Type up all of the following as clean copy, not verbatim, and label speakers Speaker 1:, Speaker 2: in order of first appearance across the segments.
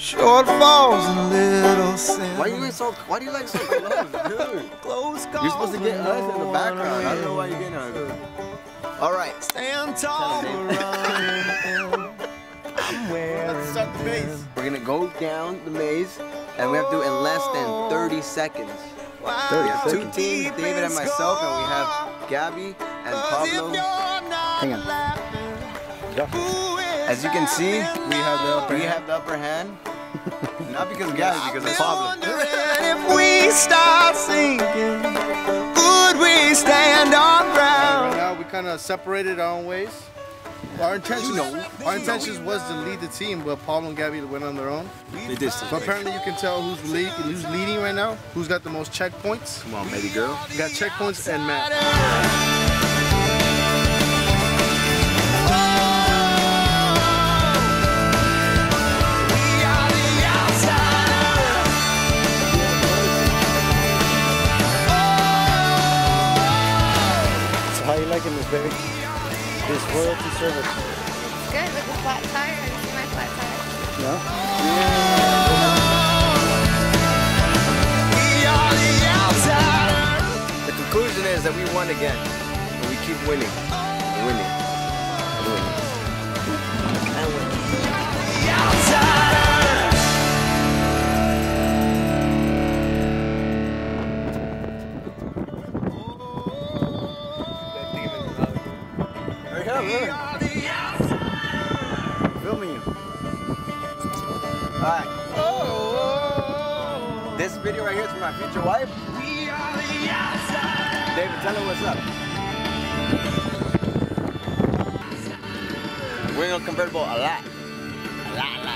Speaker 1: Shortfalls and little sin.
Speaker 2: Why do you like so close, dude? You're supposed to get us in the background. I don't know why you're getting us. Alright.
Speaker 1: Stand tall.
Speaker 2: Let's start the maze. We're gonna go down the maze and we have to do it in less than 30 seconds.
Speaker 1: 30
Speaker 2: We have two
Speaker 1: seconds.
Speaker 2: teams, David and myself, and we have Gabby and Pablo.
Speaker 3: Hang on.
Speaker 2: As you can see,
Speaker 3: We have the upper hand.
Speaker 2: not because of Gabby, because of Pablo.
Speaker 1: If we start sinking, would we stand our
Speaker 3: Right
Speaker 1: ground?
Speaker 3: now, we kind of separated our own ways. Our intentions was to lead the team, but Paul and Gabby went on their own.
Speaker 2: They did.
Speaker 3: But apparently, you can tell who's leading right now. Who's got the most checkpoints?
Speaker 2: Come on, baby girl.
Speaker 3: We got checkpoints and Matt. How you liking this, baby? This royalty service.
Speaker 4: Good with the flat tire. Have you seen my flat tire?
Speaker 3: No?
Speaker 2: The conclusion is that we won again, and we keep winning, and winning, and winning, and winning. Hurry up,
Speaker 3: Filming you.
Speaker 2: Alright. This video right here is for my future wife. David, tell her what's up. We're in a convertible a lot. A lot, a lot.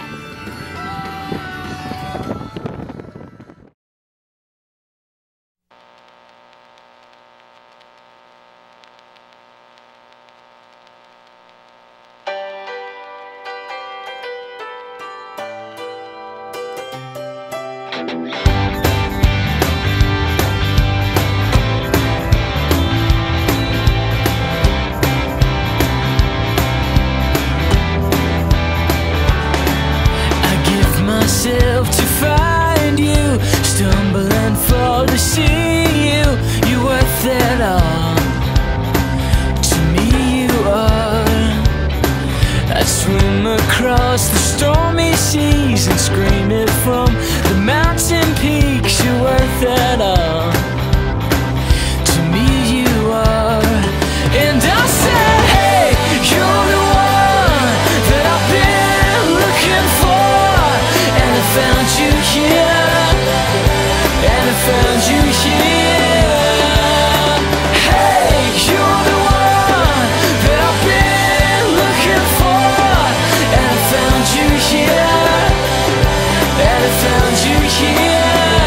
Speaker 5: To find you, stumble and fall to see you. You're worth it all. To me you are. I'd swim across the stormy seas and scream it from the mountain peaks. You're worth it all. To me you are. And I'll say, hey, you're the one that I've been looking for. And I found you here, and I found you here. Hey, you're the one that I've been looking for. And I found you here, and I found you here.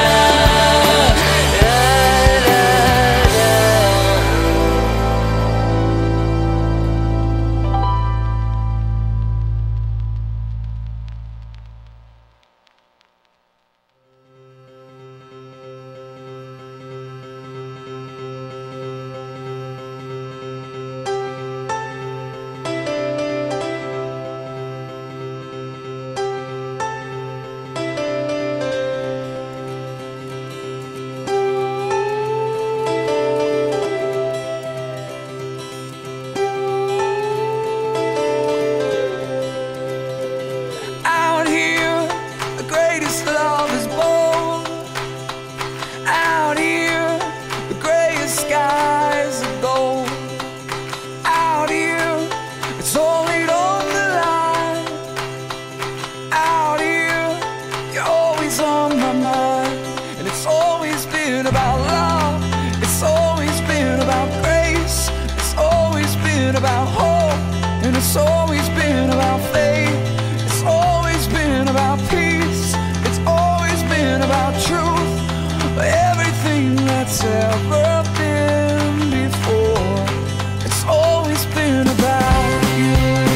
Speaker 5: It's always been about faith. It's always been about peace. It's always been about truth. Everything that's ever been before. It's always been about you.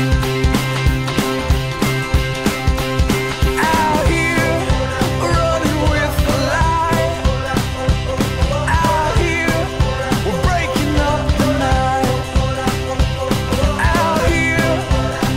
Speaker 5: Out here, running with the light. Out here, we're breaking up the night. Out here,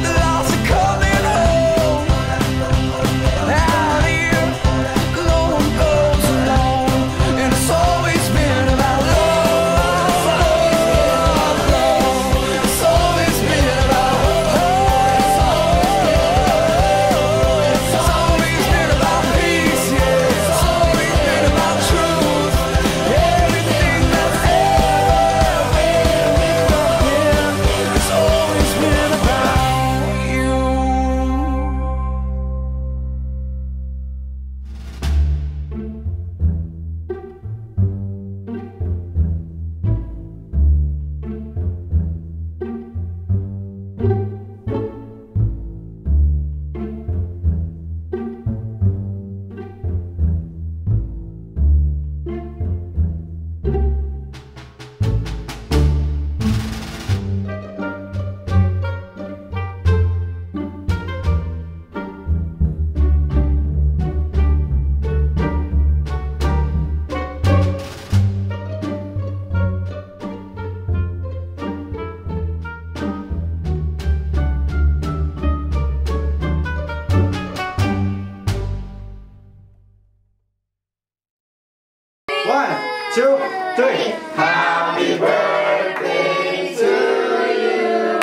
Speaker 6: 1, 2, 3. Happy birthday to you.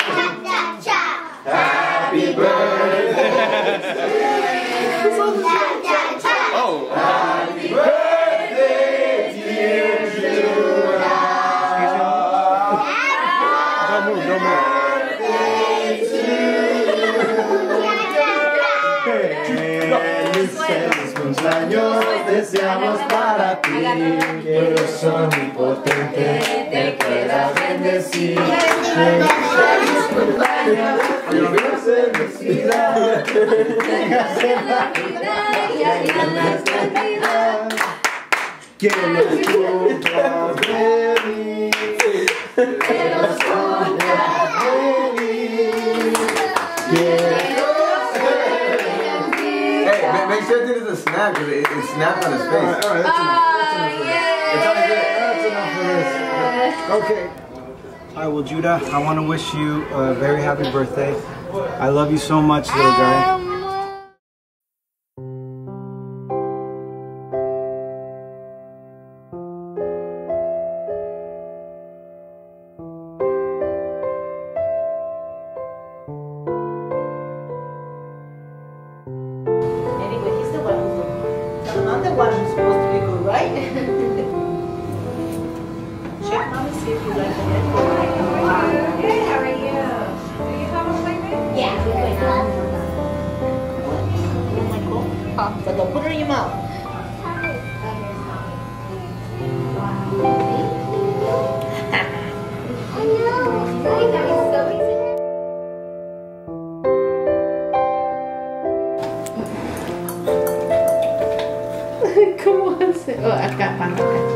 Speaker 6: Happy birthday to you. Oh. Happy birthday, dear Judah. Don't move, don't move. Felices cumpleaños deseamos para ti, que Dios omnipotente te quiera bendecir. Felices cumpleaños, Dios felicidad, tengas en la vida y en la eternidad. Que los cumpla feliz, que los cumpla feliz. Make sure it is a snap because it snapped on his face. Alright, that's enough for this. Okay. Alright, well, Judah, I want to wish you a very happy birthday. I love you so much, little guy.
Speaker 7: I'm the one who's supposed to be good, right? Check, mommy, see if you like the head. Hey, how are you? Do you have a appointment? Yeah, we're going on. You want my coat? But don't put it in your mouth.
Speaker 4: ¿Cómo hace? Oh, acá, acá.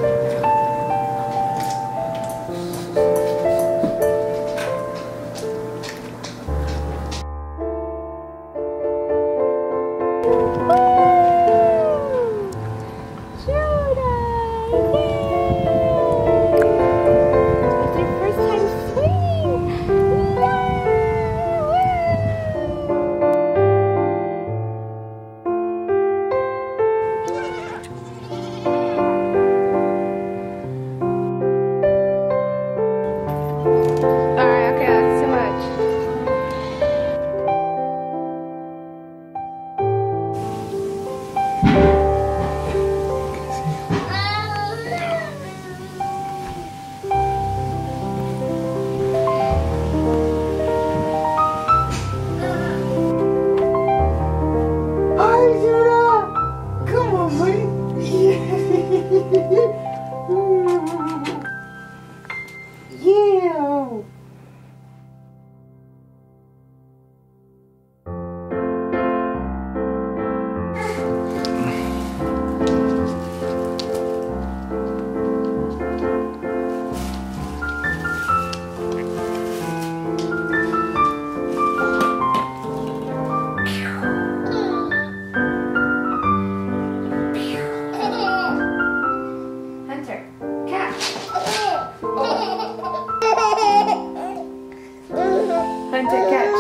Speaker 4: Hunter, catch.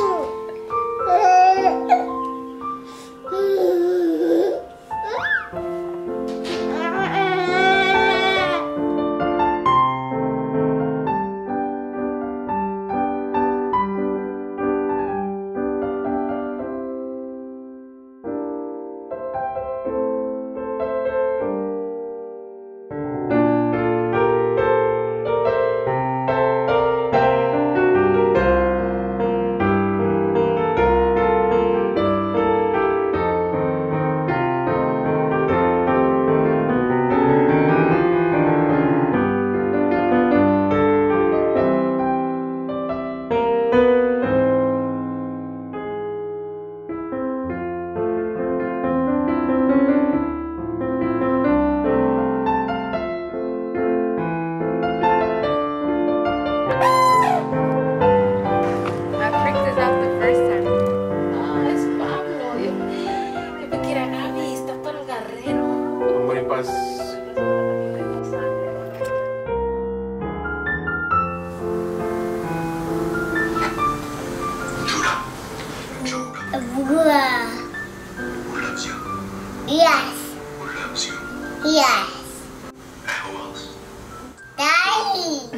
Speaker 8: Yes.
Speaker 9: Who loves you?
Speaker 8: Yes. Daddy.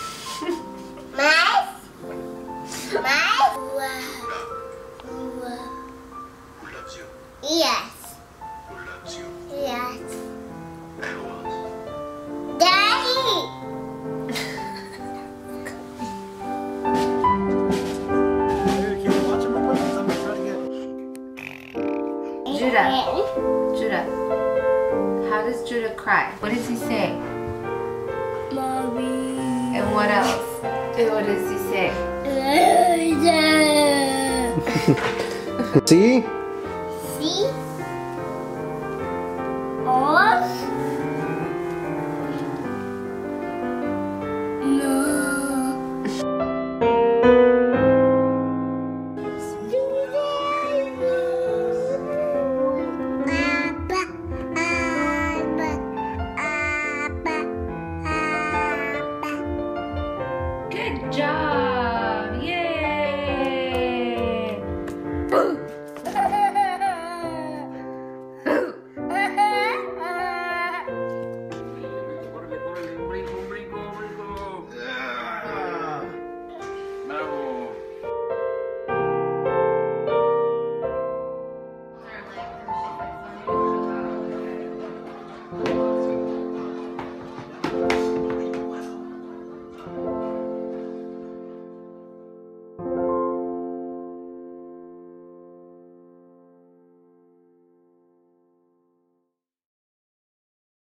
Speaker 8: Mas. Yes. Yes. Daddy.
Speaker 4: Judah, how does Judah cry? What does he say?
Speaker 8: Mommy.
Speaker 4: And what else? And what does he say?
Speaker 8: See? See?